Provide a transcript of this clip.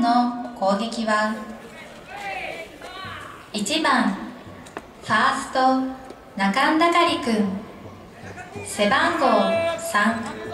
の攻撃は1番ファースト中んだかりくん、背番号3